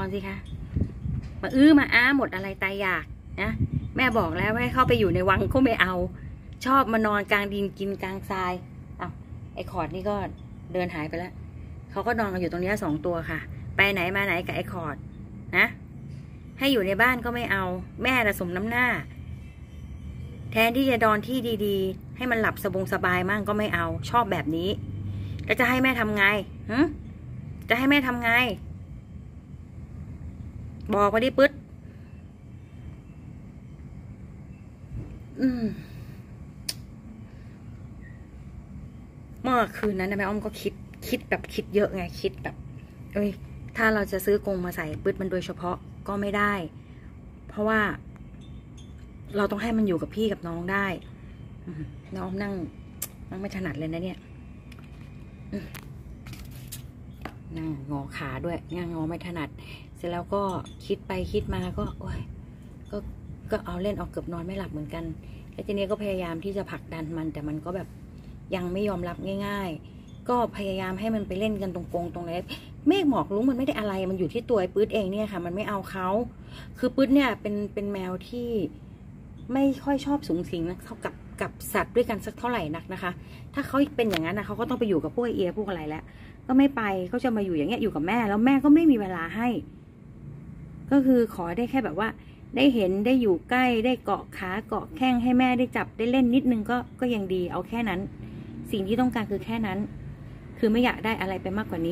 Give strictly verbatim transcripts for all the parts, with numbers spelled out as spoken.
สิคะมาอื้อมาอ้าหมดอะไรตายอยากนะแม่บอกแล้วว่าให้เข้าไปอยู่ในวังก็ไม่เอาชอบมานอนกลางดินกินกลางทรายอ้าวไอ้คอร์ดนี่ก็เดินหายไปแล้วเขาก็นอนกันอยู่ตรงนี้สองตัวค่ะไปไหนมาไหนกับไอ้คอร์ดนะให้อยู่ในบ้านก็ไม่เอาแม่ระสมน้ำหน้าแทนที่จะนอนที่ดีๆให้มันหลับสบงสบายมั่งก็ไม่เอาชอบแบบนี้แล้วจะให้แม่ทำไงฮะจะให้แม่ทำไงบอกว่าดิปึ๊ดอืมเมื่อคืนนั้นนะแม่อ้อมก็คิดคิดแบบคิดเยอะไงคิดแบบเอ้ยถ้าเราจะซื้อกรงมาใส่ปึ๊ดมันโดยเฉพาะก็ไม่ได้เพราะว่าเราต้องให้มันอยู่กับพี่กับน้องได้น้องนั่งนั่งไม่ถนัดเลยนะเนี่ยนั่งงอขาด้วยนั่งงอไม่ถนัดเสร็จแล้วก็คิดไปคิดมาก็โอ้ยก็ก็เอาเล่นเอาเกือบนอนไม่หลับเหมือนกันแล้วทีนี้ก็พยายามที่จะผลักดันมันแต่มันก็แบบยังไม่ยอมรับง่ายๆก็พยายามให้มันไปเล่นกันตรงกรงตรงไหนเมฆหมอกลุ้งมันไม่ได้อะไรมันอยู่ที่ตัวไอ้ปื๊ดเองเนี่ยค่ะมันไม่เอาเขาคือปื๊ดเนี่ยเป็นเป็นแมวที่ไม่ค่อยชอบสูงสิงนะเท่ากับกับสัตว์ด้วยกันสักเท่าไหร่นักนะคะถ้าเขาเป็นอย่างนั้นนะเขาก็ต้องไปอยู่กับพวกเอียพวกอะไรแล้วก็ไม่ไปก็จะมาอยู่อย่างเงี้ยอยู่กับแม่แล้วแม่ก็ไม่มีเวลาให้ก็คือขอได้แค่แบบว่าได้เห็นได้อยู่ใกล้ได้เกาะขาเกาะแข้งให้แม่ได้จับได้เล่นนิดนึงก็ก็ยังดีเอาแค่นั้นสิ่งที่ต้องการคือแค่นั้นคือไม่อยากได้อะไรไปมากกว่านี้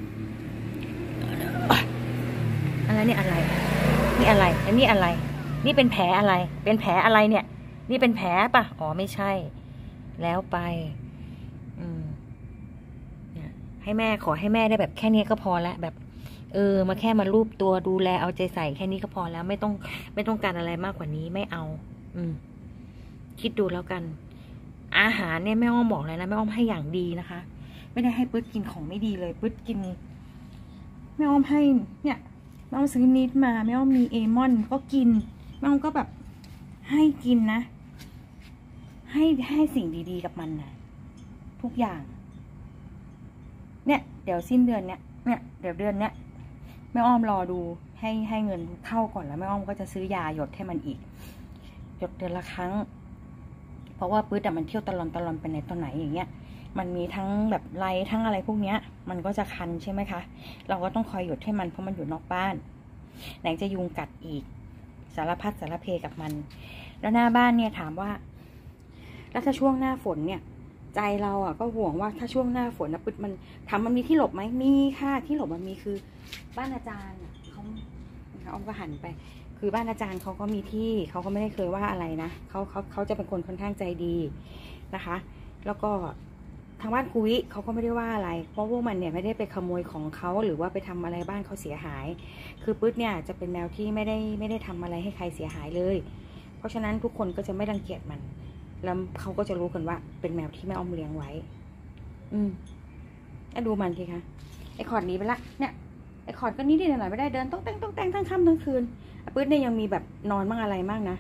อะไรนี่อะไรนี่อะไรอันนี้อะไรนี่เป็นแผลอะไรเป็นแผลอะไรเนี่ยนี่เป็นแผลปะอ๋อไม่ใช่แล้วไปอืมเนี่ยให้แม่ขอให้แม่ได้แบบแค่นี้ก็พอแล้วแบบเออมาแค่มารูปตัวดูแลเอาใจใส่แค่นี้ก็พอแล้วไม่ต้องไม่ต้องการอะไรมากกว่านี้ไม่เอาอืมคิดดูแล้วกันอาหารเนี่ยแม่อ้อมบอกเลยนะแม่อ้อมให้อย่างดีนะคะไม่ได้ให้ปึ๊ดกินของไม่ดีเลยปึ๊ดกินแม่อ้อมให้เนี่ยแม่อ้อมซื้อนิดมาแม่อ้อมมีเอมอนก็กินแม่อ้อมก็แบบให้กินนะให้ให้สิ่งดีๆกับมันนะทุกอย่างเนี่ยเดี๋ยวสิ้นเดือนเนี้ยเนี่ยเดี๋ยวเดือนเนี้ยแม่อ้อมรอดูให้ให้เงินเข้าก่อนแล้วแม่อ้อมก็จะซื้อยาหยดให้มันอีกหยดเดือนละครั้งเพราะว่าปื๊ดแต่มันเที่ยวตลอนตลอนไปไหนตอนไหนอย่างเงี้ยมันมีทั้งแบบไรทั้งอะไรพวกเนี้ยมันก็จะคันใช่ไหมคะเราก็ต้องคอยหยดให้มันเพราะมันอยู่นอกบ้านไหนจะยุงกัดอีกสารพัดสารเพกับมันแล้วหน้าบ้านเนี่ยถามว่าแล้วถ้าช่วงหน้าฝนเนี่ยใจเราอ่ะก็ห่วงว่าถ้าช่วงหน้าฝนนะปึ๊ดมันถามมันมีที่หลบไหมมีค่ะที่หลบมันมีคือบ้านอาจารย์เขาเขาอ้อมก็หันไปคือบ้านอาจารย์เขาก็มีที่เขาก็ไม่ได้เคยว่าอะไรนะเขาเขาเขาจะเป็นคนค่อนข้างใจดีนะคะแล้วก็ทางบ้านคุยเขาก็ไม่ได้ว่าอะไรเพราะพวกมันเนี่ยไม่ได้ไปขโมยของเขาหรือว่าไปทำอะไรบ้านเขาเสียหายคือปึ๊ดเนี่ยจะเป็นแมวที่ไม่ได้ไม่ได้ทำอะไรให้ใครเสียหายเลยเพราะฉะนั้นทุกคนก็จะไม่รังเกียจมันแล้วเขาก็จะรู้กันว่าเป็นแมวที่แม่อ้อมเลี้ยงไว้อืมแล้วดูมันสิคะไอ้คอร์ดหนีไปละเนี่ยไอ้คอร์ดก็นิดๆหน่อยๆไม่ได้เดินต้องแต่งต้องแต่งทั้งค่ำทั้งคืนปึ๊ดเนี่ยยังมีแบบนอนบ้างอะไรบ้างนะ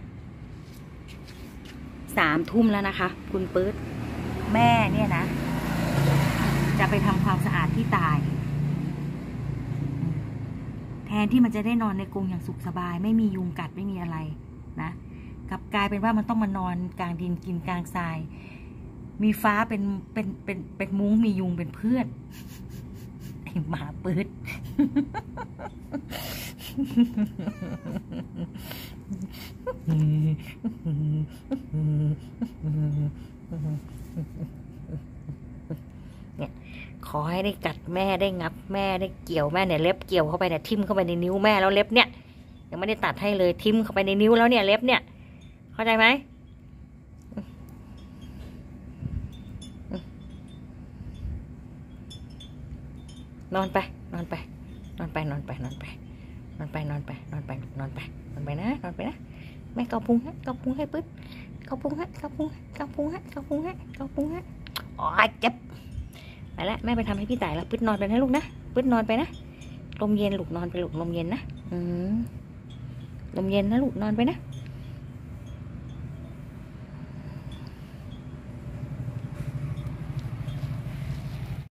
สามทุ่มแล้วนะคะคุณปึ๊ดแม่เนี่ยนะจะไปทำความสะอาดที่ตายแทนที่มันจะได้นอนในกรงอย่างสุขสบายไม่มียุงกัดไม่มีอะไรนะกลับกลายเป็นว่ามันต้องมานอนกลางดินกินกลางทรายมีฟ้าเป็นเป็นเป็นเป็นมุ้งมียุงเป็นเพื่อนไอ้หมาปื๊ดเนี่ยขอให้ได้กัดแม่ได้งับแม่ได้เกี่ยวแม่เนี่ยเล็บเกี่ยวเข้าไปเนี่ยทิ่มเข้าไปในนิ้วแม่แล้วเล็บเนี่ยยังไม่ได้ตัดให้เลยทิ่มเข้าไปในนิ้วแล้วเนี่ยเล็บเนี่ยเข้าใจไหมนอนไปนอนไปนอนไปนอนไปนอนไปนอนไปนอนไปนอนไปนอนไปนอนไปนะนอนไปนะแม่เกาพุงฮะเกาพุงให้ปึ๊ดเกาพุงฮะเกาพุงเกาพุงฮะเกาพุงฮะเกาพุงฮะอ๋อเจ็บไปแล้วแม่ไปทำให้พี่ต่ายแล้วปึ๊ดนอนไปนะลูกนะปึ๊ดนอนไปนะลมเย็นลูกนอนไปลูกลมเย็นนะอืมลมเย็นนะลูกนอนไปนะ